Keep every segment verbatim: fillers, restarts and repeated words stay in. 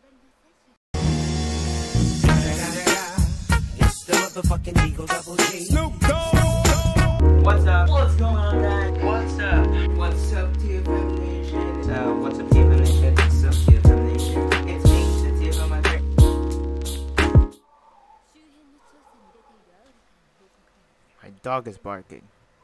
What's up? What's going on, guys? What's up? What's up to your family nation? Uh, what's up to your family nation? What's up to your family nation? It's me, the T F M Magic. My dog is barking.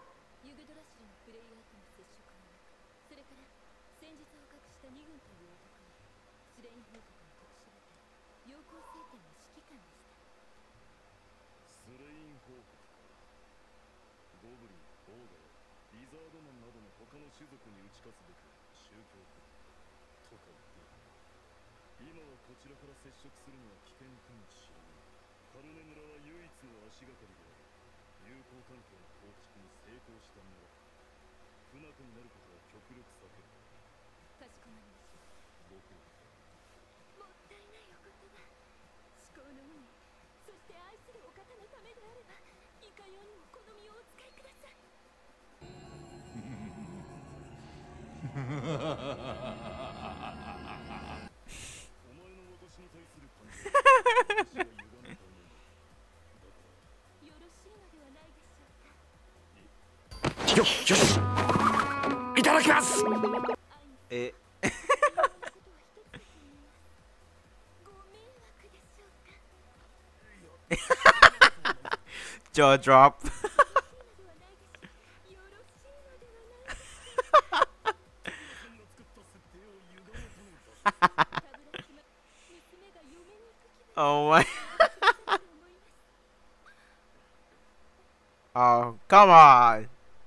Eh. Jaw drop. Oh my. Oh, come on.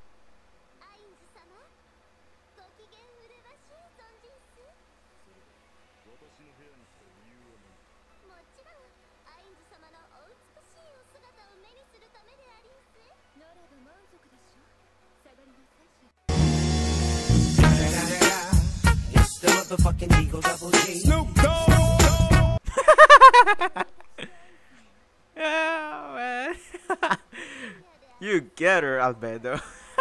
Yeah, man. You get her, Albedo.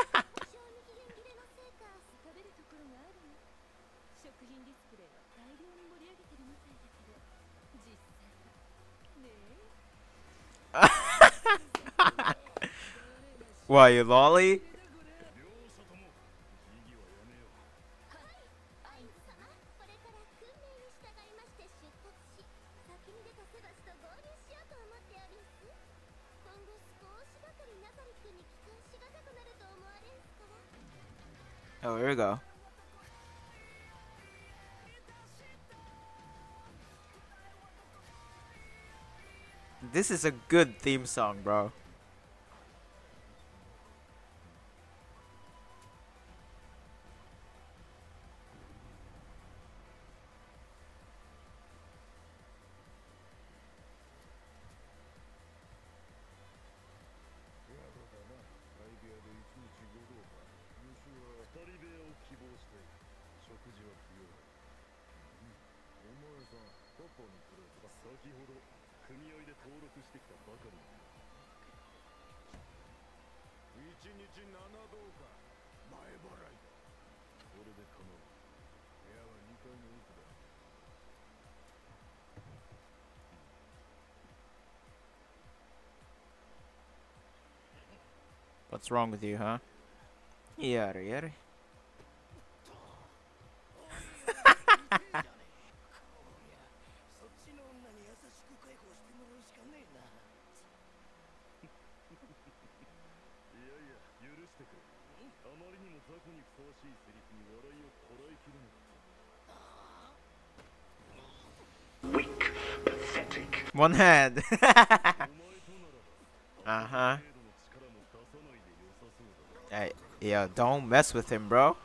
Why, you lolly? Oh, here we go. This is a good theme song, bro. What's wrong with you, huh? Yada yada. Weak, pathetic. One hand. Uh-huh. Hey, yo, don't mess with him, bro.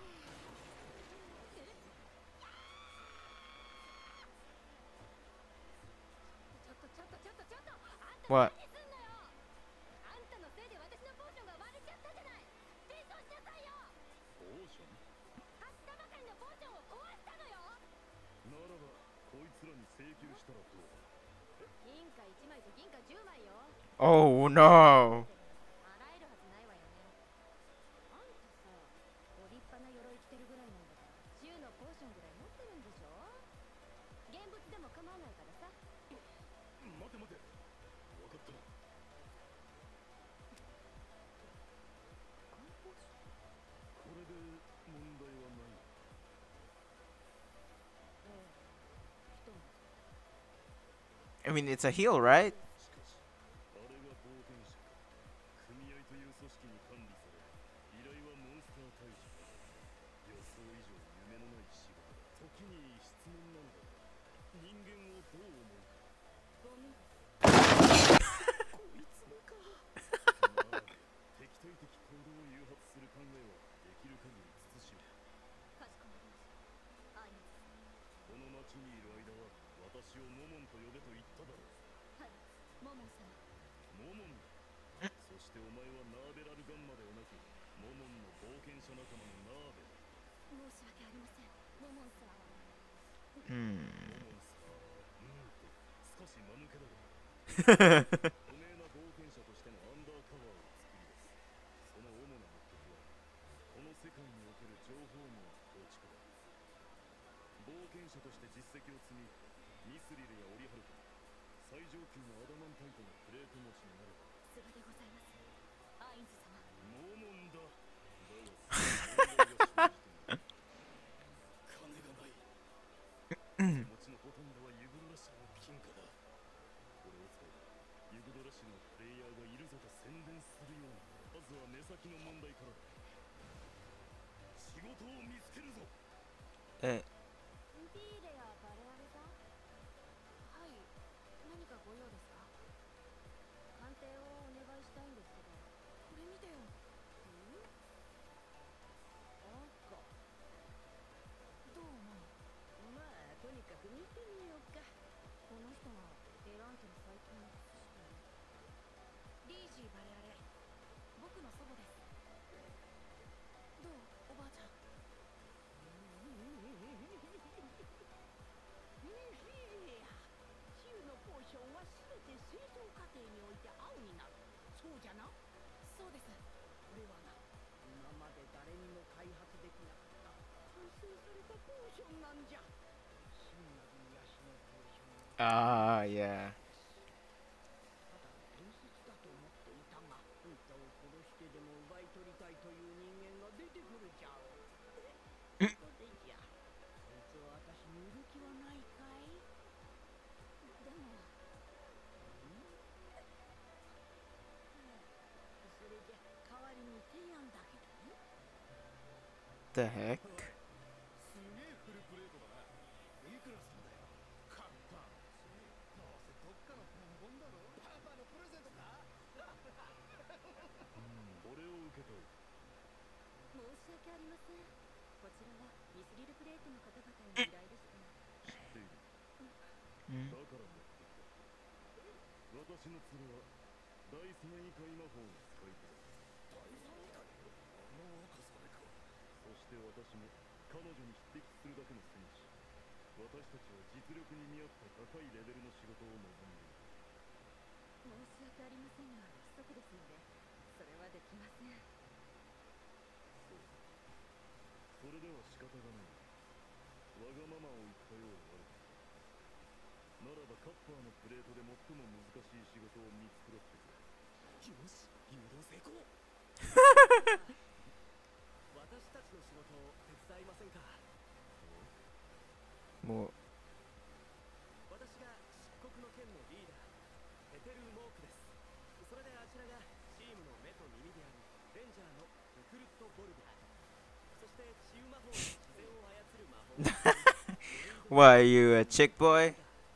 What? Oh no. 現物でも構わないからさ。 待て待て、分かった。これで問題はない。 ええ、ひとまず。 I mean, it's a heal, right? しかし、あれが冒険者か。組合という組織に管理され、依頼はモンスター退治。予想以上夢のない仕事だ。時に質問なんだが、人間をどう思うか。 ゴミです。 こいつもか。まあ、敵対的行動を誘発する考えはできる限り慎む。 かしこまりました。アインズ。 この町にいる間は私をモモンと呼べと言っただろう。 はい、モモン様。 モモンだ。そしてお前はナーベラルガンマではなく、モモンの冒険者仲間のナーベだ。 申し訳ありません、モモンさん。 Hmm. モモンさ、うんと少し間抜けだが不明な冒険者としてのアンダーカバーを作り出す。その主な目的はこの世界における情報網の構築だ。冒険者として実績を積み、ミスリルやオリハルト、最上級のアダマンタイトのプレート持ちになれば。 さすがでございます、アインズ様。 モモンだ。だが問題が生じている。金がない。持ちのほとんどはユグドラ氏の金貨だ。これを使えばユグドラ氏のプレイヤーがいるぞと宣伝するような。まずは目先の問題からだ。仕事を見つけるぞ。 え、 ピーレやバレアレさん。はい、何かご用ですか？鑑定をお願いしたいんですけど。これ見てよ。ん？赤。どう思う？まあ、とにかく見てみようか。この人がエランテの最近の靴下。リージー・バレアレ、僕の祖母です。どう、おばあちゃん。シウのポーションは全て製造過程において青になる。そうじゃな。そうです。これはな、今まで誰にも開発できなかった完成されたポーションなんじゃ。真なる癒しのポーション。 ah, yeah. ただ伝説だと思っていたが、あんたを殺してでも奪い取りたいという人間が出てくるじゃろう。ここでじゃ。そいつは私に売る気はないかい？でも、それじゃ代わりに提案だけどね。 The heck? すげえフルプレートだな。いくらすんだよ。カッパ。どうせどっかのボンボンだろ。パパのプレゼントか。これを受け取る。 申し訳ありません。こちらはミスリルプレートの方々への依頼でした。 知っている。 Hmm. だから持ってきた。私の連れは第三位界魔法の使い手だ。第三位界？あの若さでか。そして私も彼女に匹敵するだけの戦士。私たちは実力に見合った高いレベルの仕事を望んでいる。 申し訳ありませんが、不足ですので、それはできません。 そう。それでは仕方がない。わがままを言ったようで悪かった。ならばカッパーのプレートで最も難しい仕事を見つくらってくれ。よし、誘導成功。私たちの仕事を手伝いませんか？ もう私が漆黒の剣のリーダー、ペテル・モークです。それであちらがチームの目と耳であるレンジャーのウクルット・ボルベ。そして治癒魔法の自然を操る魔法。 What, are you a chick boy?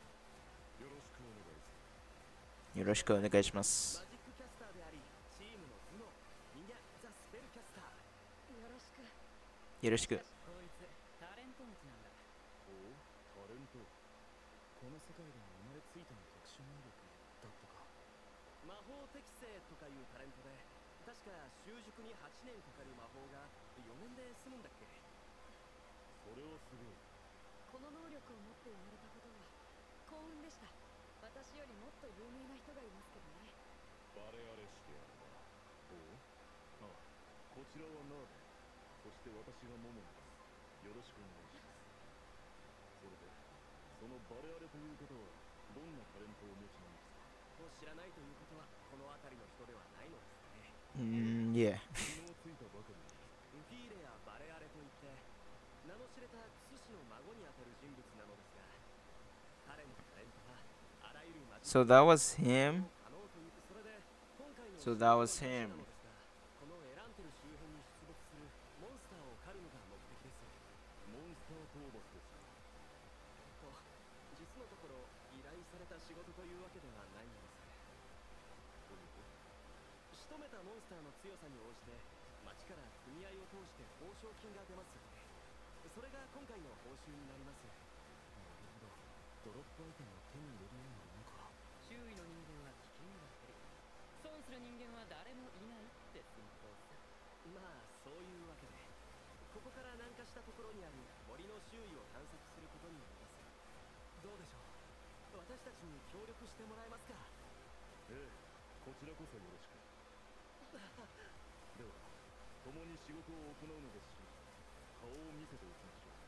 よろしくお願いします。 よろしくお願いします。 マジックキャスターであり、チームの頭脳、みんなザ・スペルキャスター。 よろしく。 よろしく。 こいつタレント持ちなんだ。 おお、タレント。この世界では生まれついての特殊能力だったか。魔法適正とかいうタレントで、確か習熟にはちねんかかる魔法がよねんで済むんだっけ。それはすごい。 この能力を持って生まれたことは幸運でした。私よりもっと有名な人がいますけどね。 バレアレしてやるな。おお。ああ、こちらはナーベ。そして私がモモンです。よろしくお願いします。それで、 そのバレアレという方はどんなタレントをお持ちなんですか？ を知らないということはこの辺りの人ではないのですかね。 Mm, yeah. 昨日ついたばかりです。 ウフィーレやバレアレといって名の知れたクス氏の孫にあたる人物なのですが、彼のタレントはあらゆるマジック So that was him. 可能というそれで今回の So that was him. なのですが、このエランテル周辺に出没するモンスターを狩るのが目的です。 モンスター討伐ですか？ と実のところ依頼された仕事というわけではないのです。 というと仕留めたモンスターの強さに応じて町から組合を通して報奨金が出ますよね。それが今回の報酬になります。なるほど。ドロップアイテムを手に入れるようなものか。 周囲の人間は危険が減る。損する人間は誰もいないって寸法さ。 まあそういうわけで、ここから南下したところにある森の周囲を探索することになります。どうでしょう、私たちに協力してもらえますか？ ええ、こちらこそよろしく。では共に仕事を行うのですし、顔を見せておきましょう。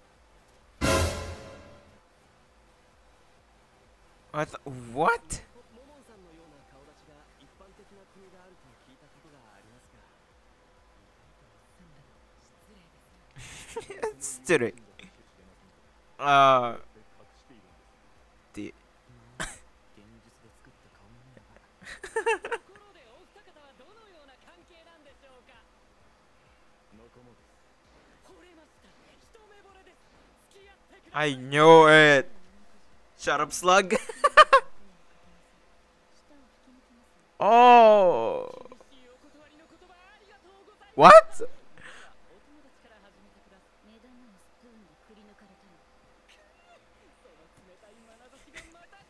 I th- what? モモンさんのような顔立ちが一般的な国があると聞いたことがありますが、 失礼です。 Straight. Uh. 隠しているんです。 The. 現実で作った顔のような。 ところでお二方はどのような関係なんでしょうか？ 仲間です。 惚れました。一目惚れです。付き合ってください。 I knew it. Shut up, slug. Oh. What? お友達から始めてください。 目玉のスプーンでくり抜かれたの。 その冷たい眼差しがまた。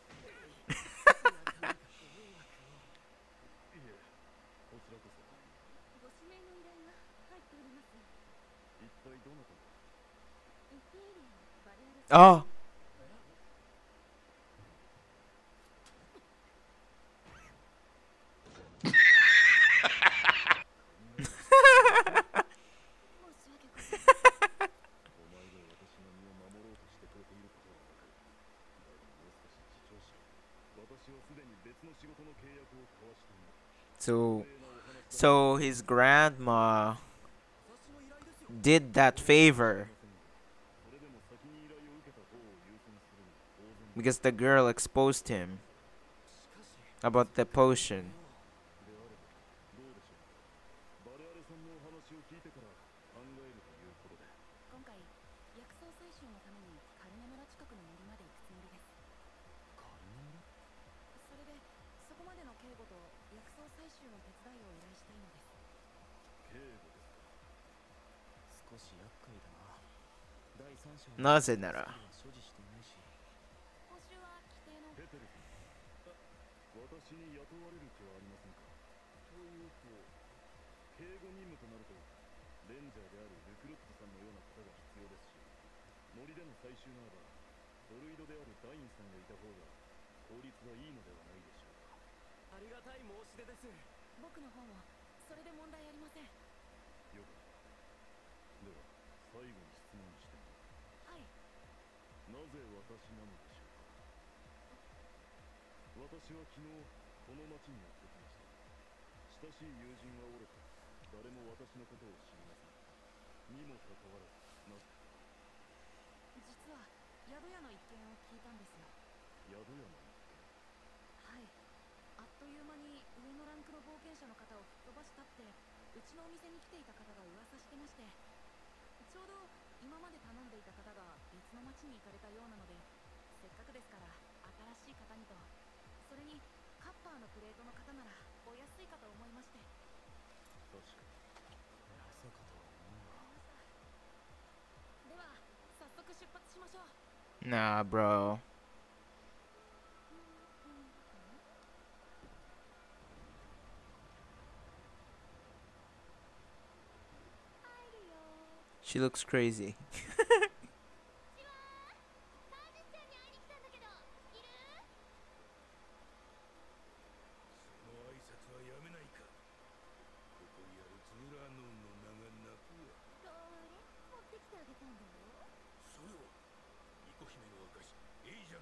いえ、こちらこそ。 ご指名の依頼が入っております。 一体どなたが？ ウフィーレア、バレアレ Oh. So, so his grandma did that favor because the girl exposed him about the potion. 今回薬草採集のためにカルネ村近くの森まで行くつもりです。それでそこまでの警護と薬草採集の手伝いを依頼したいのです。 警護ですか？ 少し厄介だな。第三章なぜなら所持していないし。 報酬は規定の。 ペテルさん、私に雇われる気はありませんか？というと、警護任務となるとレンジャーであるルクロットさんのような方が必要ですし、森での採集ならばドルイドであるダインさんがいた方が効率がいいのではないでしょうか。 ありがたい申し出です。 僕の方もそれで問題ありません。 よかった。では最後に質問しても。 はい。 なぜ私なのでしょうか？私は昨日この町にやってきました。親しい友人はおろか誰も私のことを知りません。にもかかわらずなぜ？ 実は宿屋の一件を聞いたんですよ。 宿屋の一はい。あっという間に上のランクの冒険者の方を吹っ飛ばしたってうちのお店に来ていた方が噂してまして、ちょうど今まで頼んでいた方が別の町に行かれたようなので、せっかくですから新しい方にと、それにカッパーのプレートの方ならお安いかと思いまして。 確かに。 まさかとは思うが。 では早速出発しましょう。 Nah, bro. She looks crazy. それは巫女姫の証エイジャン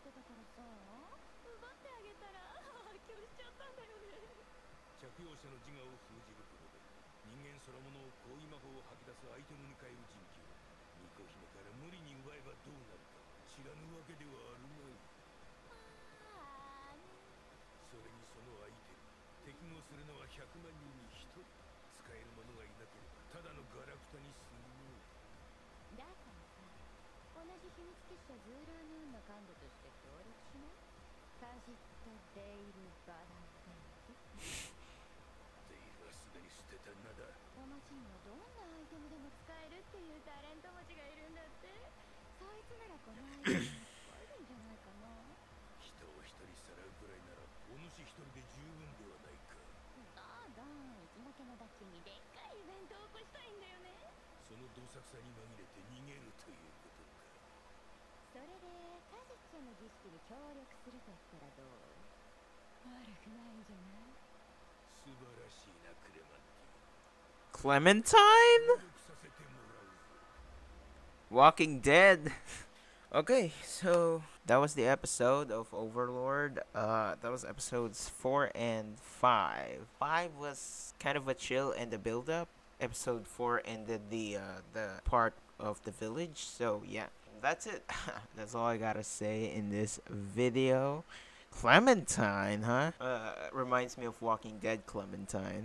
ってたからさ、奪ってあげたら発狂しちゃったんだよね。 着用者の自我を封じることで人間そのものを行為魔法を吐き出すアイテムに変える人気を巫女姫から無理に奪えばどうなるか知らぬわけではあるまい。 あーね。 それにそのアイテム適合するのはひゃくまんにんにひとり。使える者がいなければただのガラクタにするよ。 だからさ、同じ秘密結社ズーラームーンの幹部として協力しない？カジット・デイル・バラデイル。 デイルはすでに捨てた名だ。 お町にはどんなアイテムでも使えるっていうタレント持ちがいるんだって。そいつならこのアイテムに使えるんじゃないかな。 人を一人さらうくらいならお主一人で十分ではないか。 だだいつもけのだけにでっかいイベントを起こしたいんだよね。 そのどさくさに紛れて逃げるということか。 それでカジッチョの儀式に協力すると言ったらどう？悪くないんじゃない？ 素晴らしいなクレマンティ。 Clementine? 協力させてもらうぞ。 Walking Dead. Okay, so that was the episode of Overlord. Uh, that was episodes four and five. Five was kind of a chill and the build-up. Episode four ended the uh, the part of the village. So yeah, that's it. That's all I gotta say in this video. Clementine, huh? Uh, reminds me of Walking Dead Clementine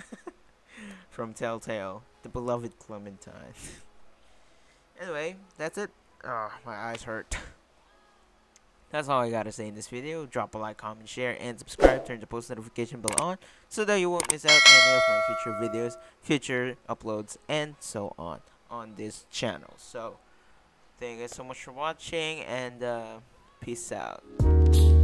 from Telltale, the beloved Clementine. Anyway, that's it. Oh, my eyes hurt. That's all I gotta say in this video. Drop a like, comment, share, and subscribe. Turn the post notification bell on so that you won't miss out any of my future videos, future uploads, and so on on this channel. So, thank you guys so much for watching, and uh, peace out.